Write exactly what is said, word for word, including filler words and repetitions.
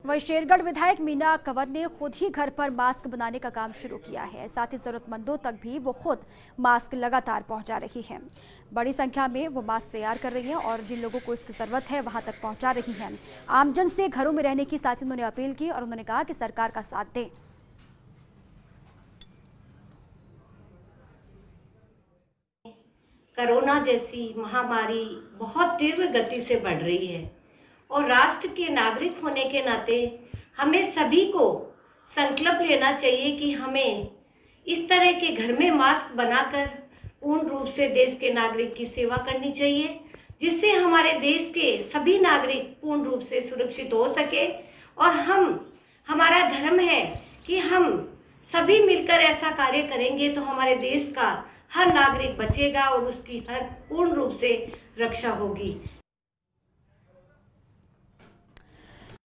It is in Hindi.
वहीं शेरगढ़ विधायक मीना कंवर ने खुद ही घर पर मास्क बनाने का काम शुरू किया है। साथ ही जरूरतमंदों तक भी वो खुद मास्क लगातार पहुंचा रही हैं। बड़ी संख्या में वो मास्क तैयार कर रही हैं और जिन लोगों को इसकी जरूरत है वहां तक पहुंचा रही हैं। आमजन से घरों में रहने की साथ ही उन्होंने अपील की और उन्होंने कहा कि सरकार का साथ दें। कोरोना जैसी महामारी बहुत तीव्र गति से बढ़ रही है और राष्ट्र के नागरिक होने के नाते हमें सभी को संकल्प लेना चाहिए कि हमें इस तरह के घर में मास्क बनाकर पूर्ण रूप से देश के नागरिक की सेवा करनी चाहिए, जिससे हमारे देश के सभी नागरिक पूर्ण रूप से सुरक्षित हो सके। और हम हमारा धर्म है कि हम सभी मिलकर ऐसा कार्य करेंगे तो हमारे देश का हर नागरिक बचेगा और उसकी हर पूर्ण रूप से रक्षा होगी।